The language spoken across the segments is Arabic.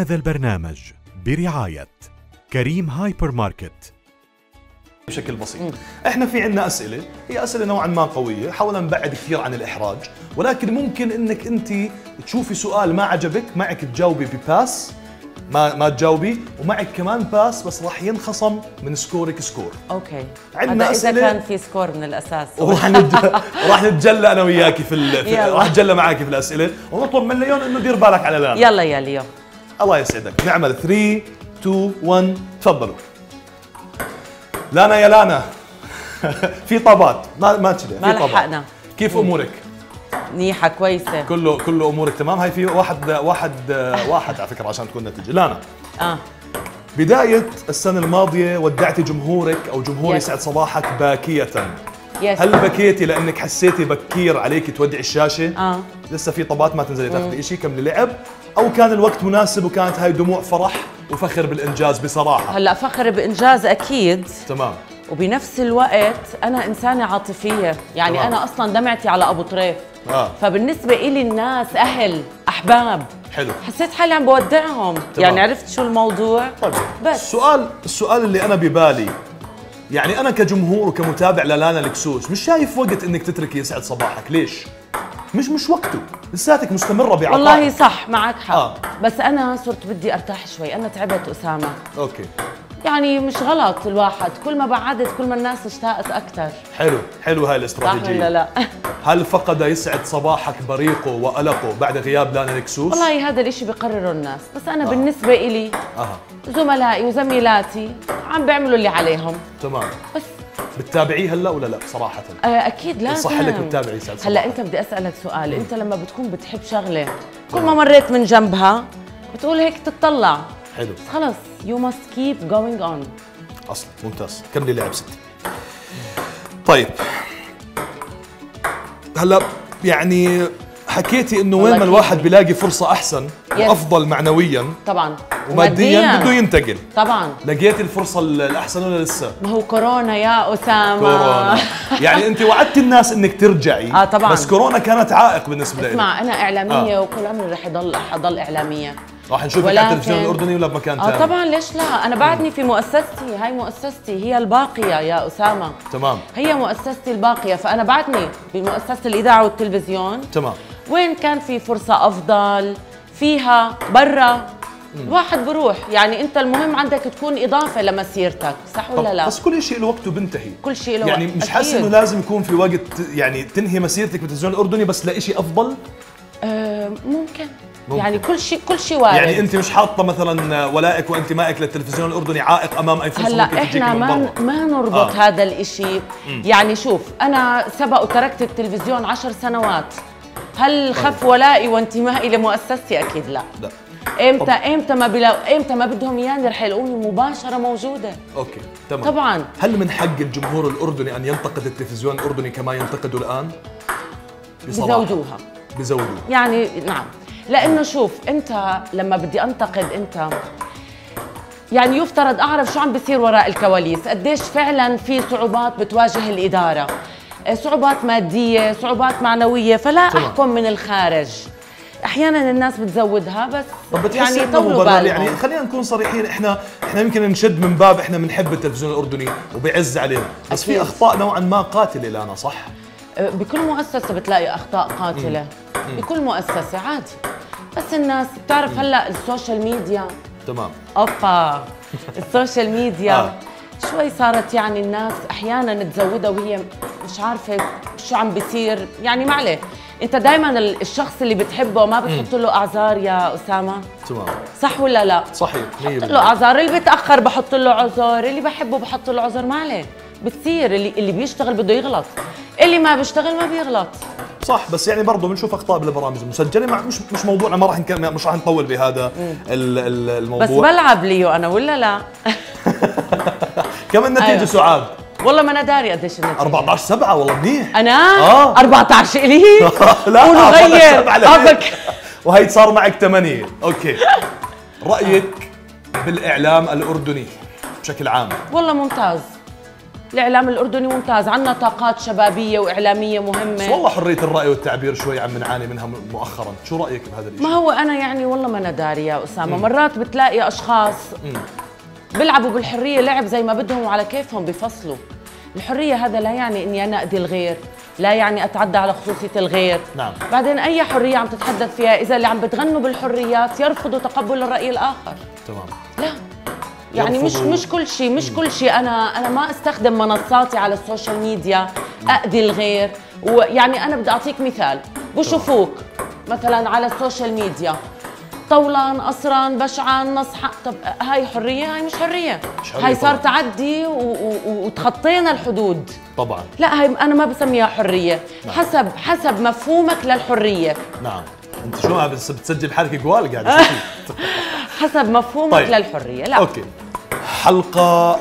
هذا البرنامج برعاية كريم هايبر ماركت. بشكل بسيط احنا في عندنا اسئله، هي اسئله نوعا ما قويه، حاولنا نبعد كثير عن الاحراج، ولكن ممكن انك انت تشوفي سؤال ما عجبك معك تجاوبي بباس، ما تجاوبي، ومعك كمان باس بس راح ينخصم من سكورك سكور. اوكي، عندنا اذا اسئله كان في سكور من الاساس. راح نتجلى انا وياكي راح نتجلى معاكي في الاسئله، ونطلب من ليون انه دير بالك على لانا. يلا يا ليو. الله يسعدك. نعمل 3 2 1 تفضلوا. لانا يا لانا في طابات ما تشبه، ما لحقنا. كيف امورك؟ منيحه كويسه. كله امورك تمام. هاي في واحد على فكره عشان تكون نتيجه. لانا بدايه السنه الماضيه ودعتي جمهورك او جمهور يسعد صباحك باكيه. هل بكيتي لانك حسيتي بكير عليك تودعي الشاشه؟ لسه في طابات ما تنزلي تاخذي شيء كملي لعب، او كان الوقت مناسب وكانت هاي دموع فرح وفخر بالانجاز بصراحه؟ هلا فخر بانجاز اكيد تمام، وبنفس الوقت انا انسانه عاطفيه، يعني تمام. انا اصلا دمعتي على ابو طريف. فبالنسبه إلي الناس اهل احباب. حلو، حسيت حالي عم بودعهم. تمام. يعني عرفت شو الموضوع. طيب بس السؤال اللي انا ببالي، يعني انا كجمهور وكمتابع للانا الكسوس مش شايف وقت انك تتركي يسعد صباحك. ليش؟ مش وقته، لساتك مستمره بعطاء. والله صح معك حق. بس انا صرت بدي ارتاح شوي، انا تعبت اسامه. اوكي، يعني مش غلط الواحد، كل ما بعدت كل ما الناس اشتاقت اكثر. حلو هاي الاستراتيجيه. صح ولا لا؟ هل فقد يسعد صباحك بريقه وقلقه بعد غياب لانا الكسوس؟ والله هذا الاشي بقرره الناس، بس انا بالنسبه إلي زملائي وزميلاتي عم بيعملوا اللي عليهم. تمام. بس بتتابعيه هلا ولا لا صراحه؟ اكيد لازم. صح لك تتابعي يسعد صباحك. هلا انت بدي اسالك سؤال، انت لما بتكون بتحب شغله كل ما مريت من جنبها بتقول هيك تتطلع. حلو، خلص you must keep going on. اصلا ممتاز، كملي لعب ستي. طيب هلا يعني حكيتي انه وين ما الواحد بيلاقي فرصه احسن وافضل معنويا طبعا وماديا بده ينتقل. طبعا لقيتي الفرصه الاحسن ولا لسه؟ ما هو كورونا يا اسامه. كورونا يعني انت وعدتي الناس انك ترجعي. طبعا، بس كورونا كانت عائق بالنسبه لي. اسمع انا اعلاميه وكل عمري رح اضل اعلاميه. راح نشوفك على التلفزيون الاردني ولا بمكان ثاني؟ طبعا ليش لا، انا بعدني في مؤسستي، هاي مؤسستي هي الباقيه يا اسامه. تمام، هي مؤسستي الباقيه، فانا بعدني بمؤسسه الاذاعه والتلفزيون. تمام. وين كان في فرصه افضل فيها برا الواحد بروح، يعني انت المهم عندك تكون اضافه لمسيرتك، صح ولا لا؟ بس كل شيء له وقته بنتهي. كل شيء له يعني مش حاسس انه لازم يكون في وقت يعني تنهي مسيرتك بالتلفزيون الاردني بس لشيء افضل؟ ممكن يعني كل شيء وارد. يعني انت مش حاطه مثلا ولائك وانتمائك للتلفزيون الاردني عائق امام اي فرصه هلا ممكن تجيك احنا من برا؟ ما نربط هذا الاشي. يعني شوف انا سبق وتركت التلفزيون 10 سنوات، هل خف ولائي وانتمائي لمؤسستي؟ اكيد لا. امتى ما بدهم اياني رح يلاقوني مباشره موجوده. اوكي تمام. طبعا هل من حق الجمهور الاردني ان ينتقد التلفزيون الاردني كما ينتقدوا الان؟ بزودوها يعني نعم، لانه شوف انت لما بدي انتقد انت يعني يفترض اعرف شو عم بيصير وراء الكواليس، قديش فعلا في صعوبات بتواجه الاداره، صعوبات ماديه، صعوبات معنويه، فلا احكم من الخارج. احيانا الناس بتزودها بس. طب بتحسي يعني طولوا بالهم. يعني خلينا نكون صريحين، احنا يمكن نشد من باب احنا بنحب التلفزيون الاردني وبيعز علينا، بس في اخطاء نوعا ما قاتله لانا، صح؟ بكل مؤسسه بتلاقي اخطاء قاتله. بكل مؤسسه عادي، بس الناس بتعرف هلا السوشيال ميديا. تمام. اوبا السوشيال ميديا شوي صارت يعني الناس احيانا تزودها وهي مش عارفه شو عم بيصير. يعني ما عليه، انت دائما الشخص اللي بتحبه ما بتحط له اعذار يا اسامه. تمام، صح ولا لا؟ صحيح. بحط له اعذار، اللي بيتاخر بحط له عذر، اللي بحبه بحط له عذر، ما عليه بتصير. اللي بيشتغل بده يغلط، اللي ما بيشتغل ما بيغلط. صح، بس يعني برضه بنشوف اخطاء بالبرامج المسجله، مش موضوعنا، مش راح نطول بهذا الموضوع. بس بلعب ليو انا ولا لا؟ كم النتيجه سعاد؟ والله ما انا داري قديش النتيجه. 14-7 والله منيح. انا 14 الي لا ونغير وهي صار معك 8. اوكي، رايك بالاعلام الاردني بشكل عام؟ والله ممتاز. الاعلام الاردني ممتاز، عندنا طاقات شبابيه واعلاميه مهمه. بس والله حريه الراي والتعبير شوي عم نعاني منها مؤخرا، شو رايك بهذا الشيء؟ ما هو انا يعني والله ما انا داري يا اسامه، مرات بتلاقي اشخاص بيلعبوا بالحريه لعب زي ما بدهم وعلى كيفهم بيفصلوا. الحريه هذا لا يعني اني انا اذي الغير، لا يعني اتعدى على خصوصيه الغير. نعم. بعدين اي حريه عم تتحدث فيها اذا اللي عم بتغنوا بالحريات يرفضوا تقبل الراي الاخر. تمام. لا يعني مش كل شيء انا ما استخدم منصاتي على السوشيال ميديا اذي الغير. ويعني انا بدي اعطيك مثال، بشوفوك مثلا على السوشيال ميديا طولان قصران بشعان نصحى، طب هاي حريه؟ هاي مش حريه، هاي صار تعدي وتخطينا الحدود. طبعا لا هاي انا ما بسميها حريه. نعم. حسب مفهومك للحريه. نعم. انت شو بتسجل حالك قوال قاعد حسب مفهومك طيب. للحريه. لا اوكي. حلقه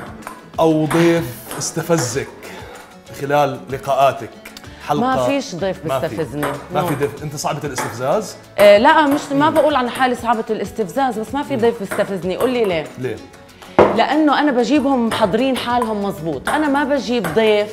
او ضيف استفزك خلال لقاءاتك؟ حلقة ما فيش ضيف بيستفزني. ما في ضيف. انت صعبة الاستفزاز؟ لا مش ما بقول عن حالي صعبة الاستفزاز، بس ما في ضيف بيستفزني. قول لي ليه؟ ليه؟ لانه انا بجيبهم محضرين حالهم مزبوط، انا ما بجيب ضيف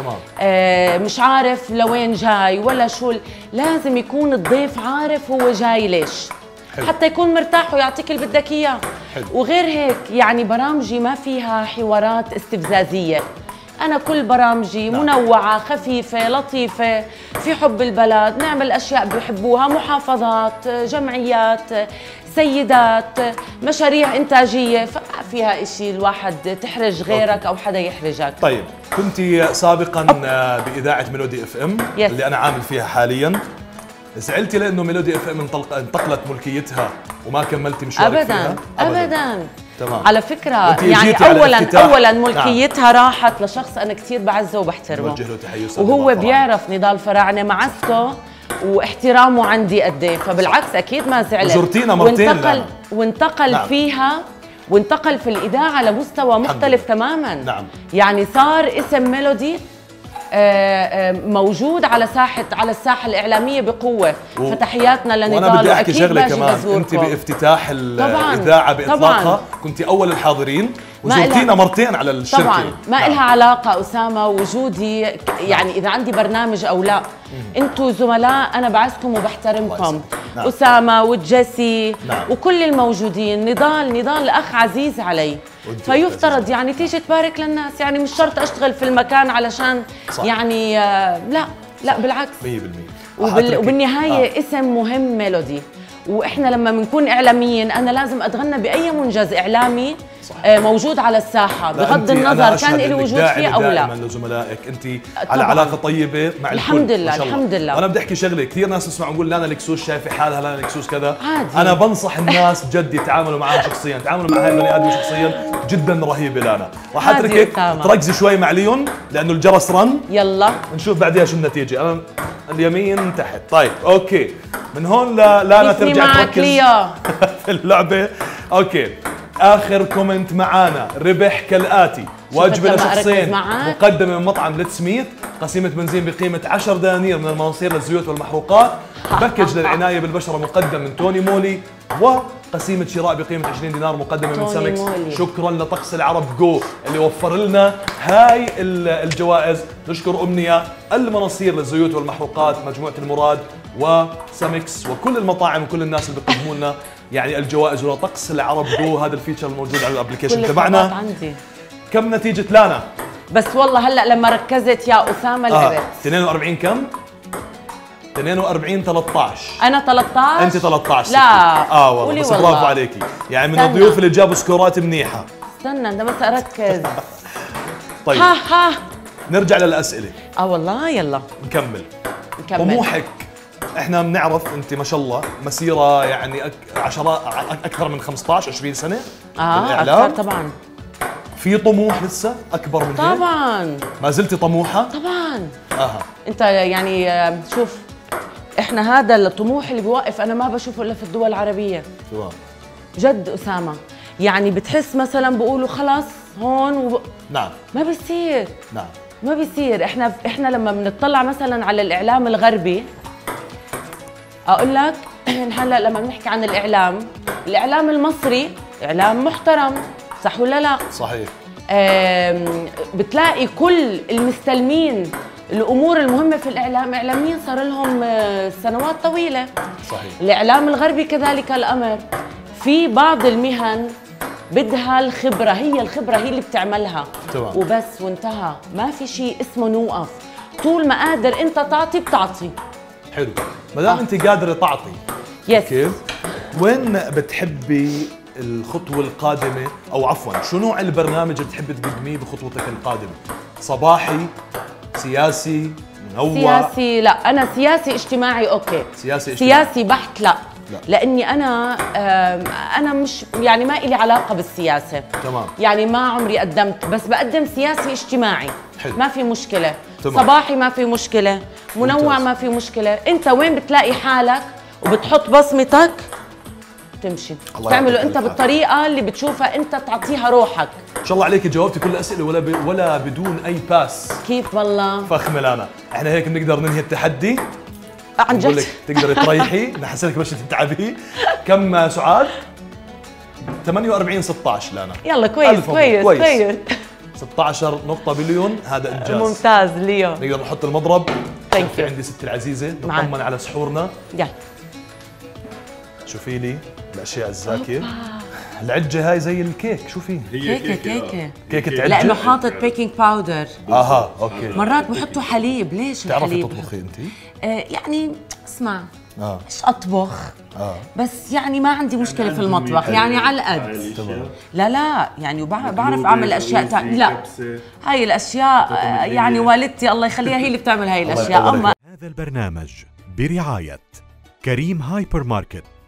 تمام مش عارف لوين جاي ولا شو. لازم يكون الضيف عارف هو جاي ليش، حلو. حتى يكون مرتاح ويعطيك اللي بدك اياه. وغير هيك يعني برامجي ما فيها حوارات استفزازية. أنا كل برامجي منوعة خفيفة لطيفة، في حب البلد، نعمل أشياء بيحبوها، محافظات، جمعيات، سيدات، مشاريع إنتاجية، فيها إشي الواحد تحرج غيرك أو حدا يحرجك. طيب كنت سابقا بإذاعة ميلودي اف ام اللي أنا عامل فيها حاليا، زعلتي لأنه ميلودي اف ام انتقلت ملكيتها وما كملتي مشوارك فيها؟ أبداً. تمام. على فكرة يعني أولاً ملكيتها راحت لشخص أنا كثير بعزه وبحترمه، وهو بيعرف نضال فراعنة معزته واحترامه عندي قد ايه، فبالعكس أكيد ما زعلت. وزرتينا مرتين وانتقل نعم. فيها وانتقل في الإذاعة لمستوى مختلف تماماً. نعم. يعني صار اسم ميلودي موجود على الساحه الاعلاميه بقوه. فتحياتنا لنضال. وانا بدي احكي شغله كمان، انت بافتتاح الاذاعه باطلاقها كنت اول الحاضرين وزرتينا مرتين على الشركه. طبعا ما لها علاقه اسامه وجودي يعني اذا عندي برنامج او لا. انتم زملاء انا بعزكم وبحترمكم. نعم. اسامه وجيسي نعم. وكل الموجودين. نضال اخ عزيز علي، فيفترض يعني تيجي تبارك للناس، يعني مش شرط اشتغل في المكان علشان صح. يعني لا بالعكس 100%. وبالنهايه اسم مهم ميلودي، واحنا لما بنكون اعلاميين انا لازم اتغنى باي منجز اعلامي موجود على الساحه بغض النظر كان لي وجود فيه او لا. دائما لزملائك انت على علاقه طيبه مع الحمد الكل. لله الحمد لله. وانا بدي احكي شغله، كثير ناس بسمعوا نقول لانا الكسوس شايفه حالها، لانا الكسوس كذا عادي. انا بنصح الناس بجد يتعاملوا معها شخصيا، تعاملوا مع هاي البني ادم شخصيا جدا رهيبه. لانا راح اتركك تركزي شوي مع ليون لانه الجرس رن. يلا نشوف بعديها شو النتيجه. انا اليمين تحت. طيب اوكي من هون لانا ترجع تركز في اللعبه. اوكي اخر كومنت معانا ربح كالاتي: وجبه لشخصين مقدمه من مطعم لتسميث، قسيمه بنزين بقيمه 10 دنانير من المناصير للزيوت والمحروقات، باكج للعنايه بالبشره مقدم من توني مولي، وقسيمه شراء بقيمه 20 دينار مقدمه من سمكس. شكرا لطقس العرب جو اللي وفر لنا هاي الجوائز. نشكر امنيه، المناصير للزيوت والمحروقات، مجموعه المراد، وسمكس، وكل المطاعم وكل الناس اللي بيقدموا لنا يعني الجوائز. ولطقس العرب جو هذا الفيتشر الموجود على الابلكيشن تبعنا. كم نتيجة لانا؟ بس والله هلا لما ركزت يا اسامه لعبت 42 كم؟ 42 13. انا 13 انت 13. لا والله بس برافو عليكي، يعني من الضيوف اللي جابوا سكورات منيحه. استنى انت بس اركز. طيب ها نرجع للاسئله. والله يلا نكمل. طموحك احنا بنعرف انت ما شاء الله مسيره يعني عشرات اكثر من 15 20 سنه بالاعلام. اكثر طبعا. في طموح لسه اكبر من هيك؟ طبعا. ما زلتي طموحه؟ طبعا. انت يعني شوف احنا هذا الطموح اللي بيوقف انا ما بشوفه الا في الدول العربيه. جد اسامه، يعني بتحس مثلا بيقولوا خلص هون نعم ما بيصير. نعم ما بيصير. احنا لما بنطلع مثلا على الاعلام الغربي اقول لك هلا لما بنحكي عن الاعلام المصري اعلام محترم، صح ولا لا؟ صحيح. بتلاقي كل المستلمين الامور المهمه في الاعلام اعلاميين صار لهم سنوات طويله. صحيح. الاعلام الغربي كذلك الامر. في بعض المهن بدها الخبره، هي الخبره هي اللي بتعملها. تمام. وبس وانتهى، ما في شيء اسمه نوقف، طول ما قادر انت تعطي بتعطي. حلو، ما دام انت قادره تعطي. يس. كيف؟ وين بتحبي الخطوه القادمه، او عفوا شو نوع البرنامج اللي بتحبي تقدميه بخطوتك القادمه؟ صباحي، سياسي، منوع؟ سياسي لا، انا سياسي اجتماعي اوكي. سياسي اجتماعي. سياسي بحت لا. لاني انا مش يعني ما إلي علاقه بالسياسه. تمام. يعني ما عمري قدمت، بس بقدم سياسي اجتماعي. حلو. ما في مشكله. تمام. صباحي ما في مشكله، منوع ممتاز. ما في مشكله. انت وين بتلاقي حالك وبتحط بصمتك تمشي تعمله انت بالطريقه اللي بتشوفها انت، تعطيها روحك. ان شاء الله عليك جاوبتي كل الاسئله ولا بدون اي باس. كيف والله فخمه لانا، احنا هيك بنقدر ننهي التحدي. عن بقول جد لك تقدري تريحي، نحسلك باش تتعبي. كم سعاد؟ 48 16 لانا. يلا كويس كويس 16 نقطة بليون، هذا انجاز ممتاز ليو. نقدر نحط المضرب. ثانك في يو. عندي ستي العزيزة نطمن على سحورنا. يلا شوفي لي الاشياء الزاكية. العجة هاي زي الكيك، شوفي هي كيكه كيكة عجة لانه حاطط بيكنج باودر. اها اوكي. مرات بحطوا حليب. ليش بتعرفي الحليب؟ تطبخي انت؟ يعني اسمع مش اطبخ اه بس يعني ما عندي مشكله في المطبخ، يعني على القد. لا يعني بعرف اعمل اشياء لا هاي الاشياء يعني والدتي الله يخليها هي اللي بتعمل هاي الاشياء. اما هذا البرنامج برعاية كريم هايبر ماركت.